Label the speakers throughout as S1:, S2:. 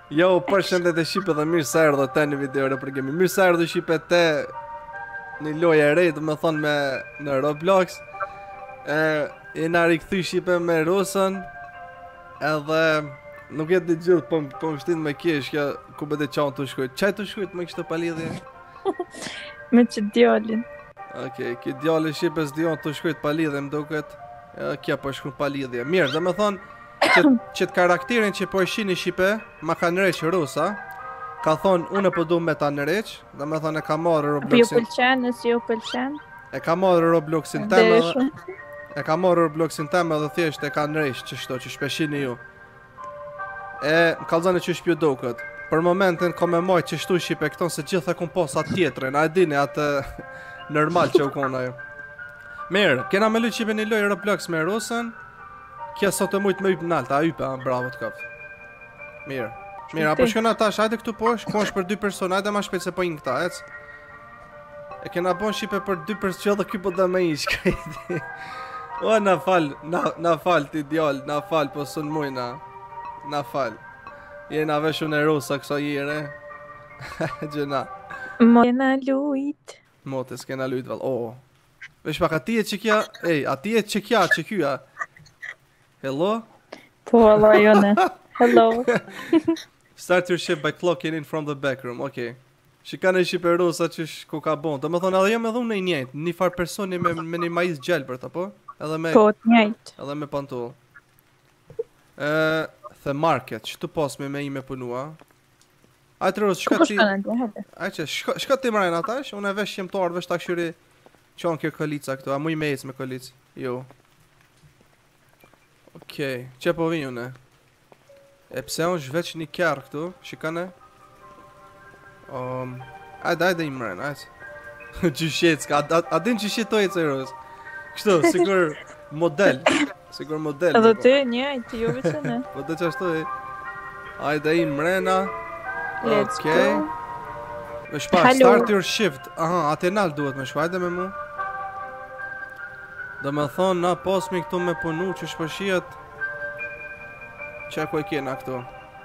S1: Jo, përshëndet e Shqipe dhe mirë se erdhe te në video replikimi. Mirë se erdhe Shqipe te një lojë e re, do me thonë në Roblox. Jena rikthy Shqipe me Rusën, edhe nuk jetë një gjithë, po më shtin me kish kjo ku bete qanë të shkujt. Qaj të shkujt me kështë të palidhje?
S2: Me që djallin.
S1: Okej, ki djali Shqipes dion të shkujt palidhje më duket. Kja po shkujt palidhje. Mirë, do me thonë, qëtë karakterin që po e shini Shqipe, ma ka nëreq Rusa, ka thonë unë po du me ta nëreq, dhe me thonë e ka marrë
S2: Po ju
S1: Robloxin.
S2: pëlqen, nësë ju pëlqen.
S1: E ka marrë Robloxin teme e ka marrë Robloxin teme dhe thjesht e ka nëreq qështo që shpeshini ju. E më kalzane që shpju duket. Për momentin ko me majt qështu Shqipe këton se gjithë e kun pos atë tjetërin, a e dini atë normal që u kona ju. Mirë, kena me lu Shqipe një loj Roblox me Rusën. Kja sot e mujtë me ypë naltë, a ypë, bravo të kapë. Mirë. Mirë, apo shkona tash, hajde këtu poshtë, ku është për 2 persona, hajde ma shpejt se po inë këta, ec. E kena bon Shqipe për 2 persona, që edhe ky po dhe me ishka. O, na fal ti djallë, na fal, po sën muj na fal. Jena veshu në Rusa kësa jire. Gjëna.
S2: Mojna lujt.
S1: Mote, s'kena lujt val, Vesh pak, ati e që kja, ati e që kja, që kja. Hello?
S2: Po, Allah, jone. Hello.
S1: Start your ship by clocking in from the back room, okej. Shikane Shqipe Rusa që ku ka bon. Do me thonë edhe jam edhe unë i njëjtë, një farë personi me një majiz gjelbër, apo? Edhe me...
S2: Po, të njëjtë.
S1: Edhe me pantull. The market, që të pas me i me punua. Ajtë Rus, shka ti... Ajtë që, shka ti mrajnë atash? Unë e vesh jem të ardhë, vesh ta këshyri qonë kjo kolica këtu, a mu i me ecë me kolicë? Jo. Okej, që po vinju ne? E pse unë zhveq një kjarë këtu, shikane? Ajde i mren, ajde. Gjyshetska, a din gjyshetoj e cërës? Kështu, sigur model. Sigur model.
S2: Edhe ty njëjtë, ju vëqë ne.
S1: Po të qashtu e. Ajde i mrena.
S2: Let's go.
S1: Me shpak, start your shift. Aha, Atenal duhet me shpak, ajde me mu. Do me thonë, na posmi këtu me punu që shpëshijet. Që ku e kena këtu?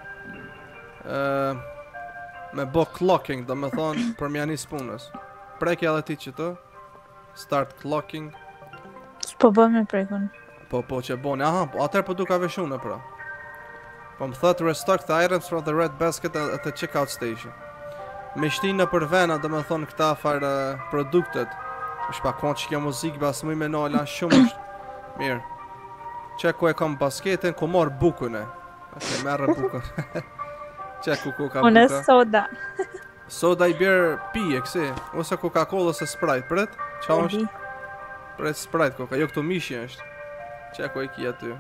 S1: Me bo clocking, do me thonë, për mja një spunës. Prekja edhe ti që të. Start clocking.
S2: S'po bën me prekun.
S1: Po që boni, aha, atër po du ka veshune pra. Po më thëtë restock the items from the red basket at the checkout station. Me shtinë në për vena, do me thonë këta farë produktet. është pa konë që kjo muzikë bas më i me nala shumë është mirë. Që ku e kam basketin, ku marrë bukën e. Ate merë bukën. Që ku ka buka.
S2: Unë soda.
S1: Soda i bjerë pije kësi. Ose Coca-Cola ose Sprite. Pret? Qa është? Pret Sprite Coca. Jo këtu mishje është. Që ku e kia ty.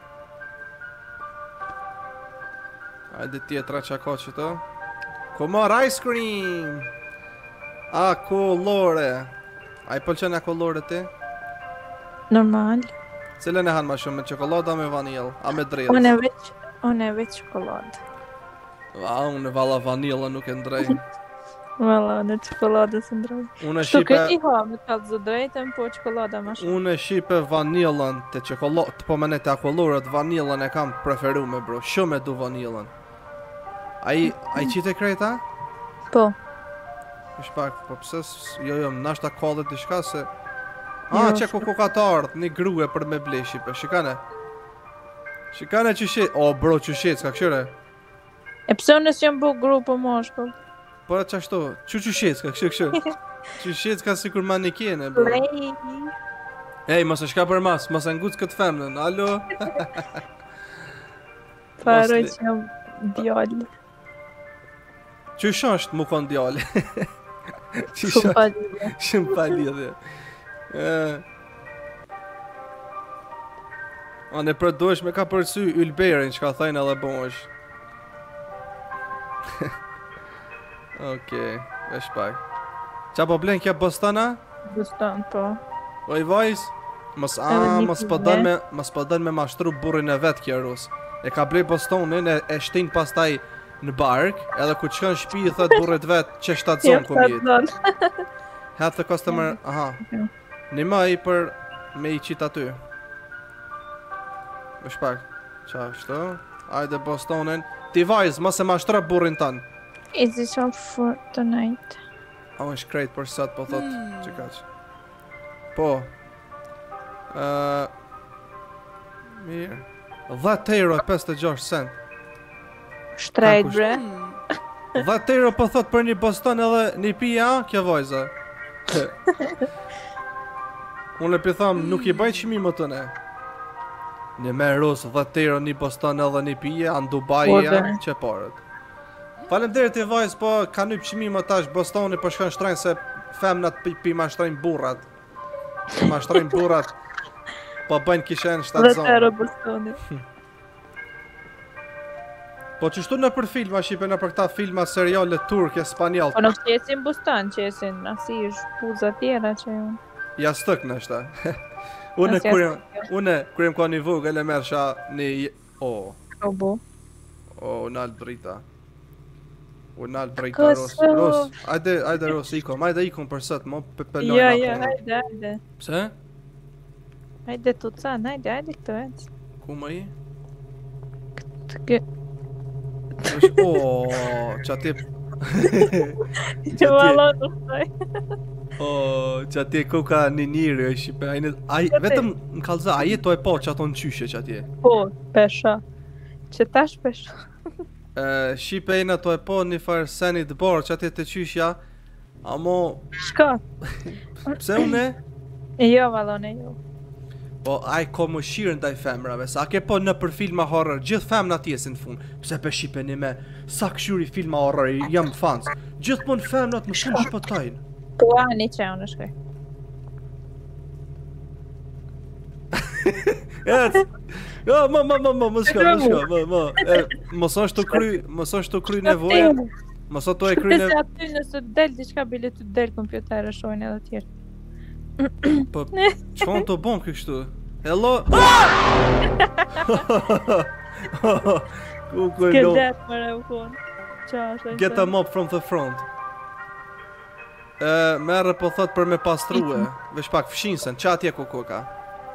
S1: Ajde tjetra që ka që të. Ku marrë ice cream. A kolore. A i pëlqen e kolore ti?
S2: Normal.
S1: Cilën e hanë ma shumë, me qokolada me vanil? A me drejt?
S2: Unë e veç qokolad.
S1: Unë e vala vanila nuk e ndrej.
S2: Vala, unë e qokolada së ndrej.
S1: Unë e
S2: Shtu
S1: shipe...
S2: këti ha, me ka zë drejtën, po qokolada ma shumë.
S1: Unë e shipe vanilën të qokolada, të po menet e akolorët, vanilën e kam preferu me bro. Shumë e du vanilën. A i qite krejta?
S2: Po.
S1: Shpak, po pëse, jo, nashta kallet i shka se... që ku ka të ardhë, një grue për me ble Shqipe, shikane. Shikane qyshet, bro qyshet, s'ka këshyre.
S2: E pëse unë s'jam bu grupo moshkull?
S1: Po e qashtu, qyshet, s'ka këshyre. Qyshet s'ka si kur manikene, bro. Ej, mos e shka për mas, mos e nguc këtë femnën, alo?
S2: Paroj që jam djallë.
S1: Qysh është mu kon djallë? Shumë pa lidhje. A ne përdosh me ka përsy Ylberin që ka thajnë edhe bosh. Okej, vesh pak. Qa po blen kja Bostana?
S2: Bostan, po.
S1: Oj vajs, mos po dën me mashtru burrin e vet kja Rus. E ka blej Bostonin e shtin pastaj në bark, edhe ku qënë shpi i thët burrit vet që shtatë zonë ku mjetë. Have the customer, aha. Një ma i për me i qitë aty. Më shpak, qa është? Ajde Bostonin, Ti vajz, mos e mashtro burrin tan.
S2: Is this all for tonight?
S1: A është krejt për sot, po thot, që kaq. Po. Mirë. 10 euro e 56 cent.
S2: Shtrejt, bre.
S1: 10 euro po thot për një boston edhe një pija, kjo vajza. Unë e pi tham, nuk i baj qimi më të ne. Një me rus, 10 euro një boston edhe një pija, në Dubai janë, që parët. Faleminderit i vajz, po ka një pëqimi më tash bostoni po shkon shtrajnë se femnat pi mashtrajnë burrat. Pi mashtrajnë burrat, po bëjnë kishen 7 zonë.
S2: 10 euro bostoni.
S1: Po qështu në për filma shqipe, në për këta filma seriale turke, spanjall.
S2: Po nuk qesin bustan, qesin asi shpuza tjera që unë.
S1: Ja stëk në shta. Une kërëm ka një vogël e mersha një...
S2: O bu.
S1: Unë alë drita. Unë alë drita Ros. Ajde Ros, ikom. Ajde ikom për sët, mo pëpëllojnë.
S2: Ja, ajde.
S1: Pse?
S2: Ajde të can, ajde këtë vend.
S1: Ku më i?
S2: Këtë
S1: që ati...
S2: Që valon të staj.
S1: Që ati koka një njëri e shqipe. Vetëm në kalza, a jeto e po që ato në qyshe që ati e?
S2: Po, pesha. Që tash pesha.
S1: Shqipe e në to e po një farë senit borë që ati të qyshja. Amo...
S2: Shka?
S1: Pse une?
S2: Jo, valon e jo.
S1: Po, aj ko më shirë ndaj femrave, sa ke po në për filma horror, gjithë femna tjesin në fund. Pse pe shqipeni me, sa këshyri filma horror, jam fans. Gjithë po në femnat më shumë shpëtajnë.
S2: Po, ani që unë shkaj.
S1: Jo, më shka. Mos është të kry nevoja. Mos është të e kry nevoja.
S2: Pese aty nësë del, diçka bile të del kompjutere, shojnë edhe tjerë.
S1: Po, qëfon të bon kështu? Hello?
S2: Skelet më revkon.
S1: Get them up from the front. Merë po thot për me pastruhe. Vesh pak fshinsen, qa atje ku ka?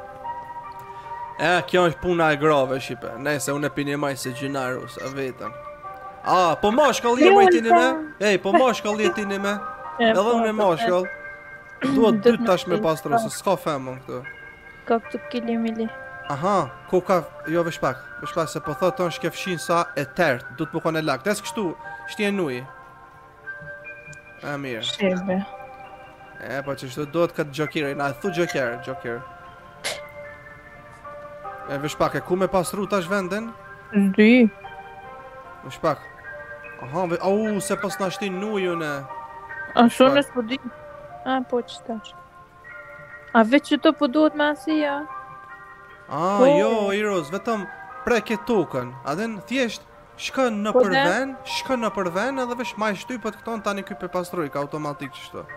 S1: Kjo është puna e grave, shqipe. Nese, unë e pini maj se gjinarus, a vetëm. Po mashkall je majtini me? Po mashkall je tini me? Edhe unë e mashkall. Duhet dy tash me pastru, se s'ka femën këtu.
S2: Ka këtu kilimili.
S1: Aha, ku ka... Jo, vesh pak, se po thot tonë shke fshin sa e tert, du të më kone lak. Tes kështu, shtje nuj. Mirë.
S2: Shirbe.
S1: Po që shtu duhet këtë gjokire, na e thu gjokir. Vesh pak, e ku me pastru tash vendin?
S2: Dy.
S1: Vesh pak. Aha, se pas na shtin nuj une.
S2: A shumë s'po di. Po që tash. A veç që të po duhet me asia?
S1: Jo, Iros, vetëm preke tokën. A den thjesht shkën në përven, edhe vesh ma i shtypët këton tani kuj për pastruj, ka automatik që shto.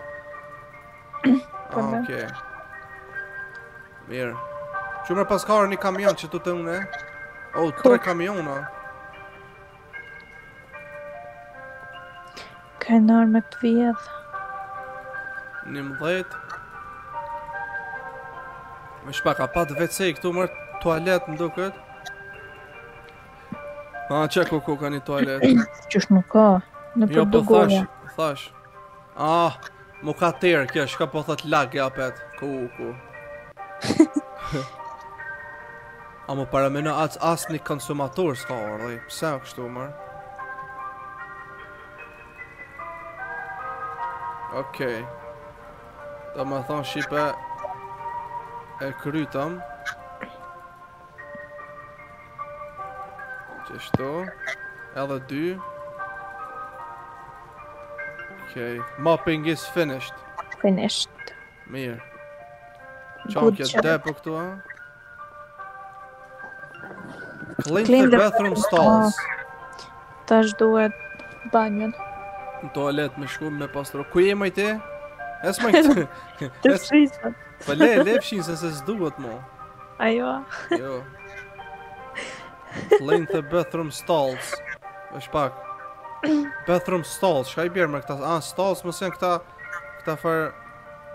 S1: Okej. Mirë. Qumër pas ka një kamion që të une? 3 kamiona.
S2: Ka në arme të vjedh.
S1: 11. Me shpak, a pat WC këtu mërë toalet në duket? Që ku ka një toalet?
S2: Qysh nuk ka, në
S1: Jo, po
S2: përdugoja.
S1: thash. Mu ka tërë kjo, shka po thot lag ja pet. Ku. Mu parameno as një konsumator s'ka orë, pse o kështu mërë? Okej. Do më thonë shqipe e krytëm. Qështu. Edhe 2. Okej. Mopping is finished. Mirë. Qanë kjo depo këtu, a? Clean the bathroom stalls.
S2: Tash duhet banjon.
S1: Në toalet me shku me pastro. Ku je maj ti? Es maj të...
S2: Të frisat.
S1: Po le fshin se s'duhet mo.
S2: Ajo.
S1: Jo. Clean the bathroom stalls. Vesh pak. Bathroom stalls, shka i bjerë me këta... stalls më sen këta farë...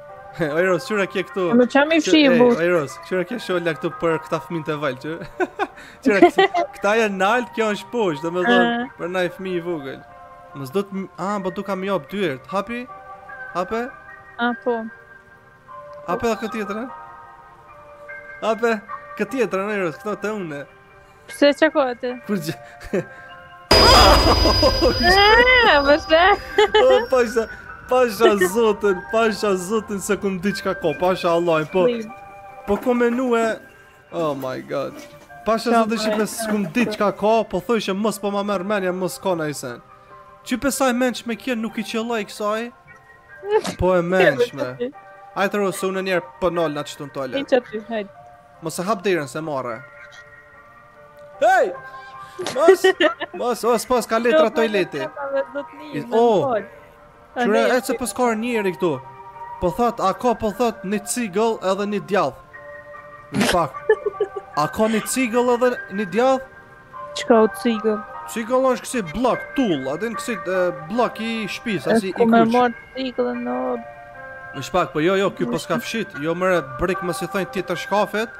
S1: Ojros, qyra kje këtu...
S2: Më qa mi fshi, bu.
S1: Ojros, qyra kje sholla këtu për këta fëmin të valë, që? Qëra, këta janë nalt, kjo është poshtë, do me thonë, për na i fmi i vogël. Mos do të... po du kam jap dyert. Hapi? Hape?
S2: Po.
S1: Hape dhe këtë tjetër, Hape? Këtë tjetër, nërës, këto të une.
S2: Pse që ko atë?
S1: Kur gjë...
S2: Vërshë?
S1: Pasha zotën se kum di qka ko, pasha Allah, po komenue... Oh my god. Pasha zotën shipe se kum di qka ko, po thojshë mos po ma merë menja, mos ko na i sen. Qype saj menqme kje nuk i qëllaj kësaj? Po e menqme. Ajtë ro, se unë njerë pënoll nga qëtu në toilet.
S2: I që ty, hajtë.
S1: Mos e hap dirën se marre. Hej! Mos, ka letra toileti. Qyre, e që pëskar njeri këtu. Po thot, a ka po thot një cigëll edhe një djadh. Në pak. A ka një cigëll edhe një djadh?
S2: Qka o cigëll?
S1: Cigëll është kësi blok, tull, adin kësi blok i shpis, asi i kuq.
S2: E ku me marrë cigëllën në...
S1: Në shpak, po jo, kjo po s'ka fshit. Jo mëre brik më si thojnë tjetër shkafet.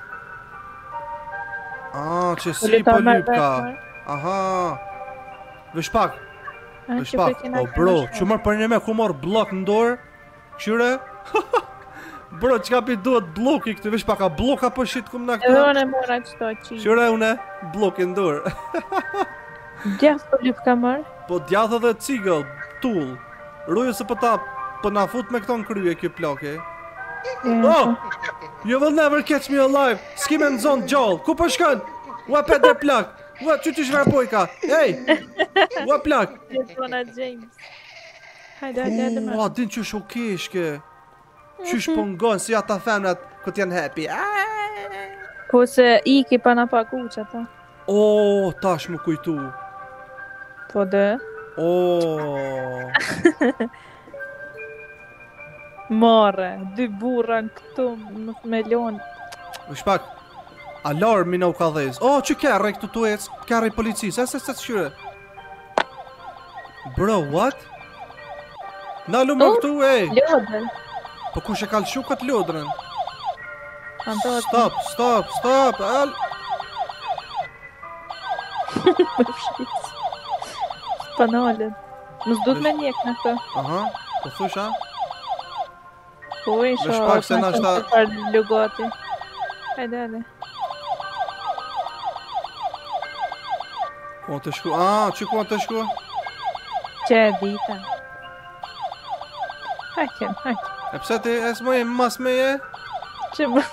S1: Që si po lyp ka. Aha. Në shpak. Në shpak, po bro, që mërë për një me ku marrë blok në dorë. Qyre? Bro, që ka pi duhet blok i këtë, vesh pak a blok apo shit kum na këtu?
S2: Edhe unë e mora qëto qi.
S1: Qyre une, blok i në dorë.
S2: Djath po lyp ka marrë?
S1: Po djath edhe cigëll, tull. Rruju se po na fut me këto në krye kjo plake. Oh! You will never catch me alive! S'ki me në zonë gjallë, ku po shkën? Ua pet dhe plak! Ua që ty shver pojka! Ej! Ua plak!
S2: Jetona James. Hajde me.
S1: Ua, din që shokeshke. Qysh po ngonë, si ata femnat këtë janë happy.
S2: Po se iki pa na paku që ata.
S1: Tash më kujtu.
S2: Po dhe? More, 2 burra në këtu me lonë.
S1: Shpak, alarmi në u ka dhez. Që kërre këtu tu ec, kërre i policis, se qyre. Bro, what? Nalu më këtu, ej.
S2: Lodër.
S1: Po kush e ka lëshu këtë lodrën?
S2: Stop.
S1: Al.
S2: Spanollet. Mës du t'me njek në të.
S1: Aha, po thusha?
S2: Po isha,
S1: shpak se na shta...
S2: Parë lugati. Hajde.
S1: Ku të shku? Që ku të shku?
S2: Që e dita. Hajde.
S1: E pse ti e s'moj mas me je?
S2: Që më...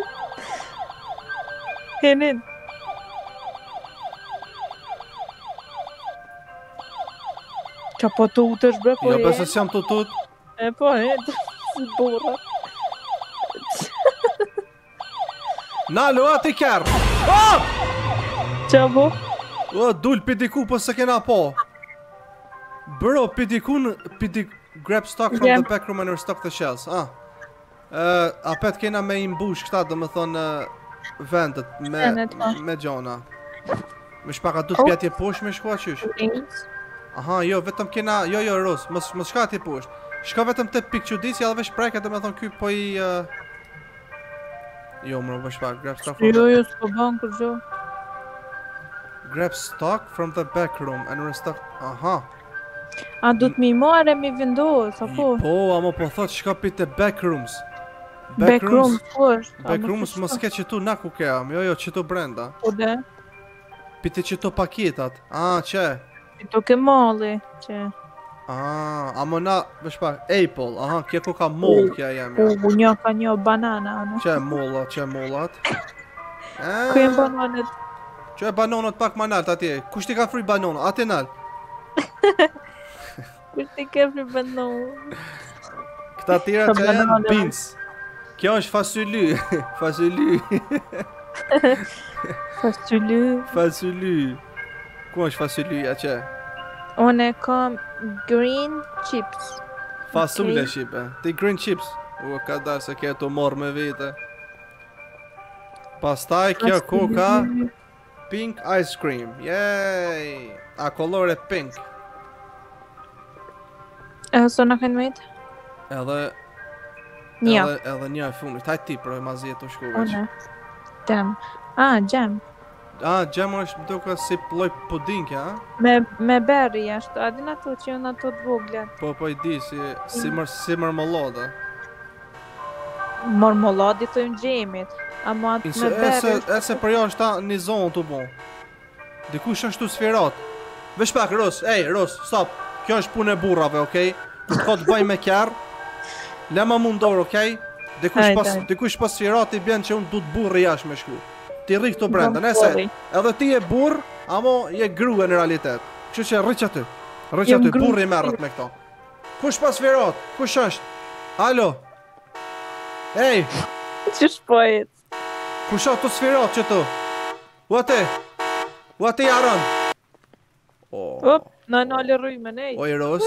S2: Henin. Qa po të utësh bre, po
S1: Jo, besë s'jam të tut.
S2: E po, si burra.
S1: Nalu, ati kërë!
S2: Qa po?
S1: Dull pidiku, po se kena po. Bro, pidikun, grab stock from the back room and restock the shells. Apet kena me imbush këta, dhe me thonë vendet, me gjona. Me shpaka du t'pjatje posh me shkua qysh. Aha, jo, vetëm kena, jo, Ros, mos shka atje posh. Shka vetëm të pikqudisja dhe vesh preke, dhe me thonë ky po i... Jo, mërë, vesh pak, grab stock from the...
S2: Jo, s'po ban kur gjo.
S1: Grab stock from the back room and restock... Aha.
S2: A du t'mi mare mi vendos, apo?
S1: Po, amo po thot shka pite backrooms.
S2: Backrooms, po është.
S1: Backrooms mos ke qëtu na ku ke am, jo, qëtu brenda.
S2: Po dhe?
S1: Pite qëtu paketat, që?
S2: Qëtu ke malli, që?
S1: Amo na, vesh pak, Apple, kje ku ka moll kja jam, ja.
S2: Një ka një banana, ano.
S1: Që mollat?
S2: Ku jem bananet?
S1: Që e banonat pak ma nalt atje, kush ti ka fri banonat, ati nalt?
S2: Kush ti ke fri banonat?
S1: Këta tjera që janë beans. Kjo është fasully. Fasully. Ku është fasullyja që?
S2: Unë e kam green chips.
S1: Fasulle shipe. Ti green chips. Ka darë se ke të morë me vete. Pastaj kjo koka pink ice cream. Yay! A kolore pink.
S2: E so në kënë mejtë?
S1: Edhe një e fundit. Hajt ti për e ma zjetë të shku veç.
S2: Jam. Jam.
S1: Gjemër është më duke si lloj pudinke, a?
S2: Me berri jashtë, a din ato që janë ato të vogla.
S1: Po I di, si marmollada.
S2: Marmolladi thojnë gjemit, ama atë me berri...
S1: Ese për jashtë ta një zonë të bon. Dikush është të sferat. Vesh pak, Ros, Ros, stop. Kjo është punë e burrave, okej? Të ka të bëj me kjarë. Lema mundor, okej? Dikush pas sferat I bjen që unë du të burri jashtë me shku. Ti rri këto brenda, nëse edhe ti je burr, amo je grua në realitet. Kështu që rri aty. Rri aty, burri merret me këto. Kush pas sferat? Kush është? Alo. Ej,
S2: Që shpojit?
S1: kush ato sferat që tu? Ua te jaron.
S2: Op, në nalë rrujme, nej.
S1: Oj Ros.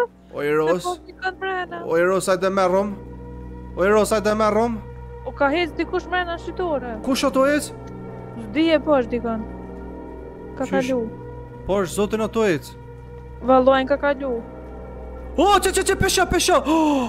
S1: Oj Ros, hajde merrum. Oj Ros, hajde merrum.
S2: O ka hec dikush mrena shqitore.
S1: Kush ato ec?
S2: Zdije po është dikon. Ka kalu.
S1: Po është zotin ato ec.
S2: Vallojnë ka kalu.
S1: Që, pesha.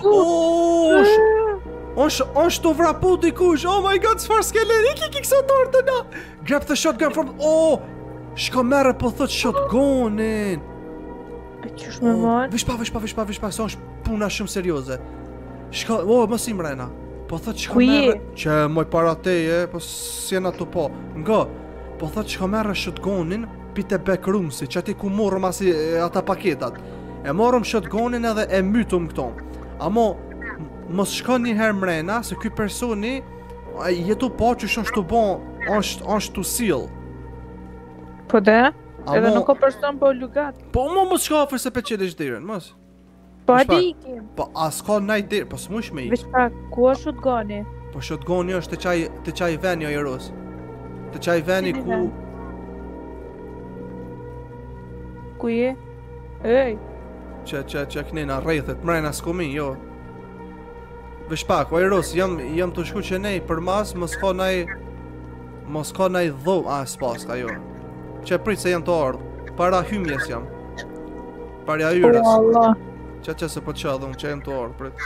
S1: Është të vrapu dikush. Oh my god, çfarë skelet? Iki kësa tortë na. Grab the shotgun from... Shko merre po thot shotgunin.
S2: E qysh me marrë?
S1: Vish pa, sa është puna shumë serioze. Shko, mos I mrena. Po thot shko
S2: Ku je?
S1: merre... Që moj para teje, po s'jen ato po. Nga, po thot shko merre shotgunin, pite backrumsi, që ati ku morëm asi ata paketat. E morëm shotgunin edhe e mytum këto. Amo, mos shko një herë mrena, se ky personi, jetu po që është të bon, është të sill.
S2: Po dhe? Edhe nuk o person po lugat.
S1: Po mos shko afër se pe qelesh derën, mos.
S2: Po adi ikim.
S1: Po as ka naj derë, po s'mush me I.
S2: Veç pa, ku është shotgoni?
S1: Po shotgoni është të qaj veni o Jeros. Të qaj veni ku...
S2: Ku je? Ej.
S1: Që knena rrethet, mrena s'komi, jo. Vesh pak, o Jeros, jam të shku që nej për mas, mos ka naj dho... s'pas ka jo. Që prit se jam të ardhë. Para hymjes jam. Para yres.
S2: O Allah.
S1: Që se po të qadhë unë që jem të ardhë, prit.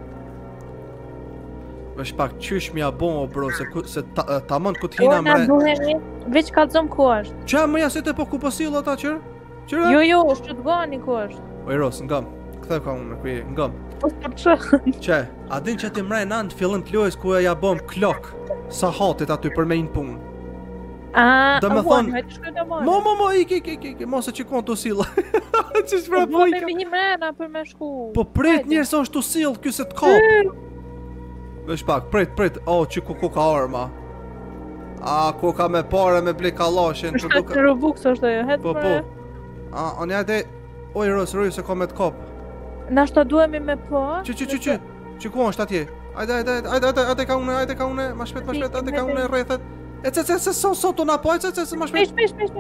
S1: Vesh pak, qysh mja bon, o bro, se ta mund ku t'hina mre...
S2: O, na duhemi, veç ka të zëmë ku është.
S1: Që më jasit e po ku posil ata qërë? Qërë?
S2: Jo, shotgoni ku është.
S1: Oj Ros, ngam, këthe ka unë me kuje, ngam.
S2: Po për që?
S1: Që, a din që ti mrej në të fillim të lojës ku e ja bom klok sa hatit aty për me inë punë. Do me thonë, mo, iki, mos e që konë të silë. Që shpra po i ka...
S2: Po me një mrena për me shku.
S1: Po prit njërë sa është të silë, kjo se të kapë. Vesh pak, prit, që ku ka arma. Ku ka me pare me blik kalashin.
S2: Është të Robux është ajo, hetë
S1: Po. Unë jate, oj Ros, se ka me të kapë.
S2: Nashta duhemi me po.
S1: Që ku është atje? Ajde ka une, ma shpet, ajde ka une rrethet. Se sotu na po, ma shpet.
S2: Shpesh.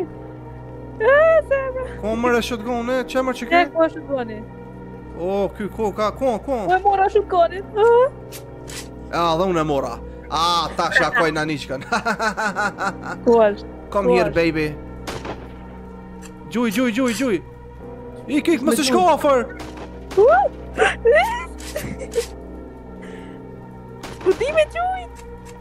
S1: Ko mërë e shotgone, që mërë që
S2: Ne
S1: ki?
S2: ku është shotgoni?
S1: Ky ko, ko?
S2: E mora shotgoni.
S1: Dhe unë e mora. Tash akoj naniqkan.
S2: Ku është?
S1: Come here, baby. Gjuj. Ik, mësë shko afer.
S2: Ku di me gjujt?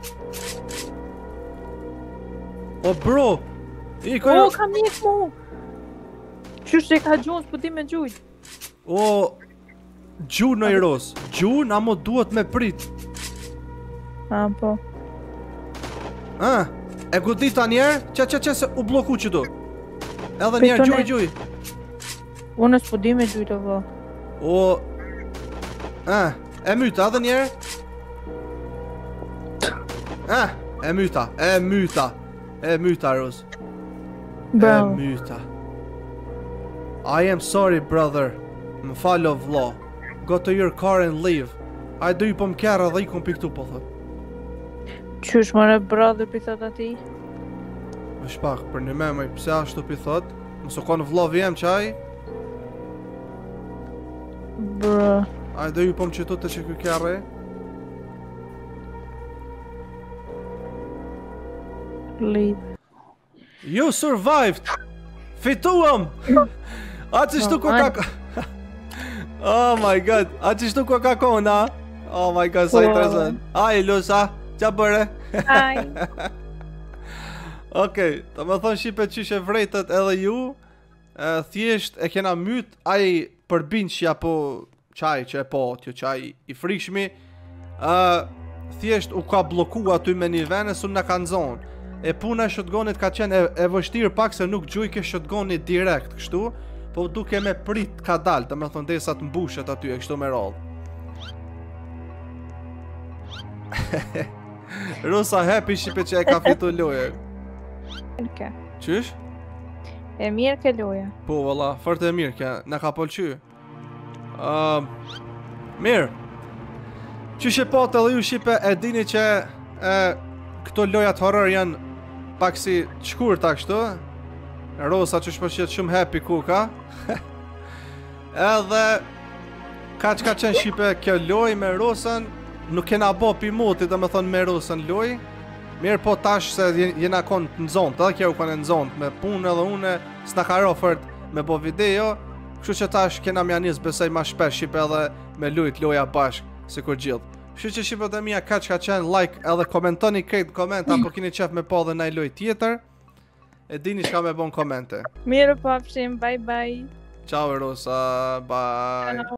S1: O bro.
S2: O, kam njek mu. Qysh që ka gjujt, s'pu di me gjujt.
S1: O, gjur në Jeros. Gjur, amo duhet me prit.
S2: Po.
S1: E godita njerë, që se u bloku që do. Edhe njerë, gjuj.
S2: Unë s'po di me gjujt o vë.
S1: O... E myta, edhe njerë? E myta, Ros.
S2: Bro.
S1: E myta. I am sorry, brother. Më falo vlla. Go to your car and leave. Hajde i po më kera dhe i kom piktu, po thot.
S2: Qysh mëre brother pithat ati?
S1: Më shpak, për një memaj, pse ashtu pithat? Mëso ka në vlla vjem qaj?
S2: Bro.
S1: Hajde i po më qëtu të që kjo kere?
S2: Leave.
S1: You survived! Fituam! A që shtu ka ka... Oh my god, a që shtu ka kona? Oh my god, sa interesant. Aj, Lusa, qa bëre?
S2: Aj.
S1: Okej, të më thonë Shqipe qyshe vrejtët edhe ju, thjesht e kena myt ai përbinqi apo qaj që e po, kjo qaj i frikshmi, thjesht u ka bloku aty me një venes unë në kanë zonë. E puna e shotgonit ka qenë e vështirë pak se nuk gjuj ke shotgonit direkt, kështu, po duke me prit ka dalë, të me thonë dhe sa të mbushet aty e kështu me radhë. Rusa happy Shqipe që e ka fitu loje.
S2: Mirë.
S1: Qysh?
S2: E mirë ke loja.
S1: Po, valla, fort e mirë kja, në ka pëlqy. Mirë. Qysh e pat edhe ju Shqipe e dini që këto lojat horror janë pak si shkurta kështu. Rosa që shpëshjet shumë happy ku ka. Edhe ka që ka qenë Shqipe kjo loj me Rosën. Nuk kena bo pimotit dhe me thonë me Rosën loj. Mirë po tash se jena konë të nëzont, edhe kjo u konë nëzont me punë edhe une s'na ka rofert me bo video. Kështu që tash kena mja njës besej ma shpesh Shqipe edhe me lujt loja bashk si kur gjithë. Kështu që Shqipe dhe mija ka që ka qenë like edhe komentoni krejt koment apo kini qef me po dhe naj loj tjetër. E dini shka me bon komente.
S2: Mirë pafshim, bye bye.
S1: Ciao Rosa, bye.